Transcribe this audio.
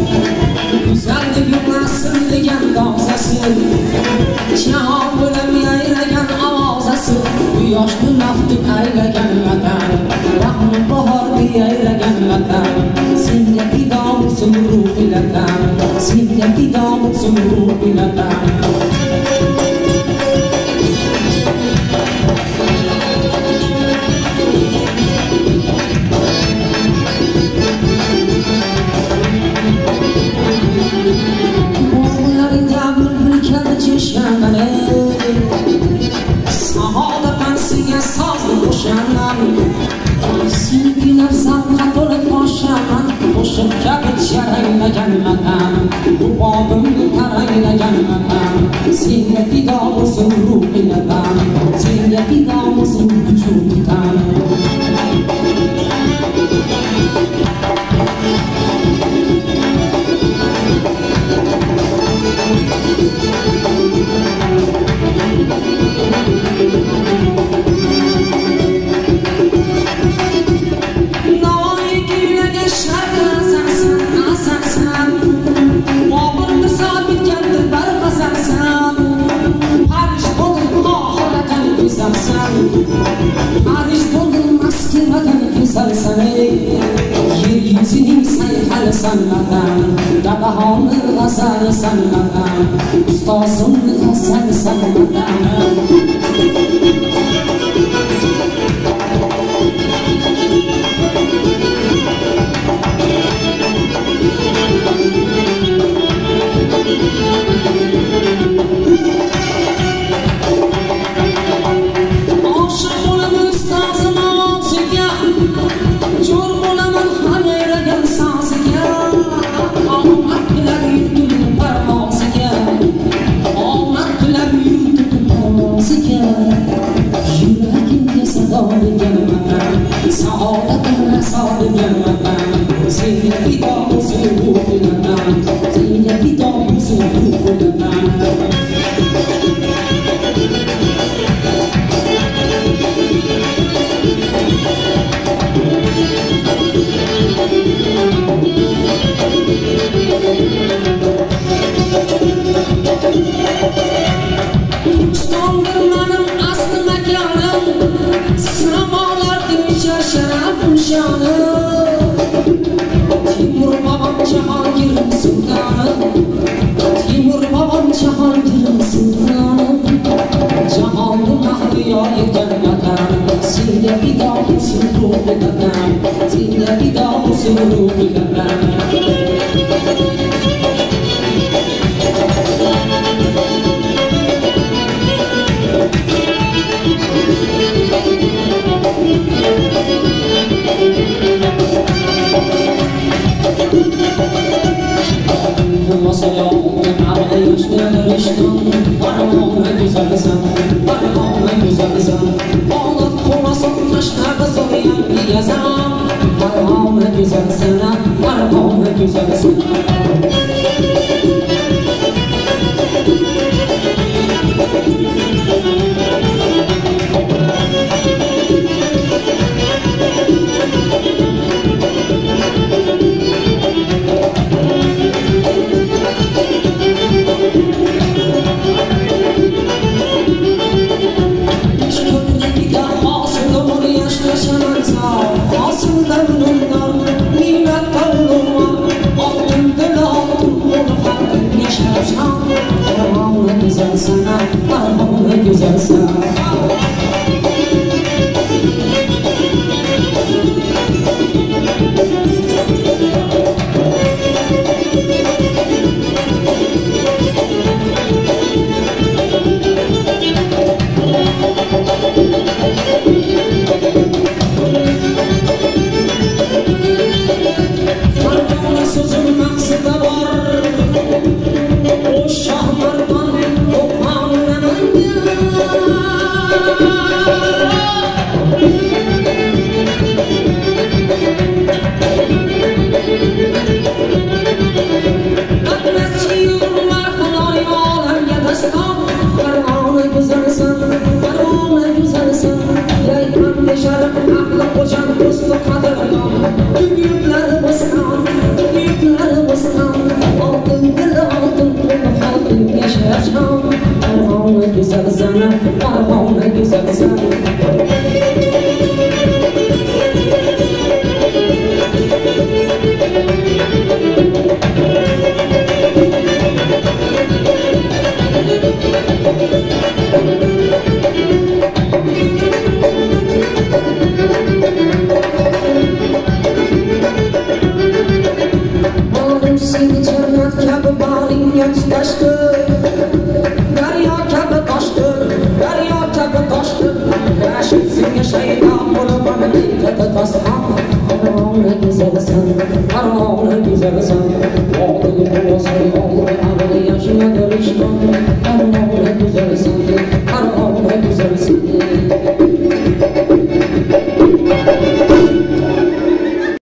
Güzellik nasıl degan dozasi, jahon bo'lib yayragan ovozasi, quyoshni naftib aylagan vatan, rahmi bahorda yayragan vatan, senga fido bo'lsin ruhi vatan, senga fido bo'lsin ruhi vatan. Sahodatdan senga sozli qo'shaman, suydilar zavqqa to'lib boshaman, qo'shiq kabi jaranglagan vatan, bu bobimni taranglagan vatan, senga fido bo'lsin ruhi vatan, senga fido bo'lsin vujudi tan. Arish bo'lding maskinadan kesarsan yer yuzining sayhalisan vatan, dabahoni g'azalisan vatan, ustozimni g'azalisan vatan. Senga fido bo'lsin ruhi vatan, senga fido bo'lsin ruhi vatan. Turkistondir mening asli makonim, samolarning sharafim shonim. Timur babam Cahangir sultanım, Timur babam Cahangir sultanım, Cahanlı mahliya etken vatan, senga fido bo'lsin ruhi vatan, senga fido bo'lsin ruhi vatan. Oh, ko'nglimga tutashdi daryo kabi toshdir daryo kabi toshdir yashil senga shaydon bo'laman aytadi tasbih Farg'ona go'zalsan Farg'ona go'zalsan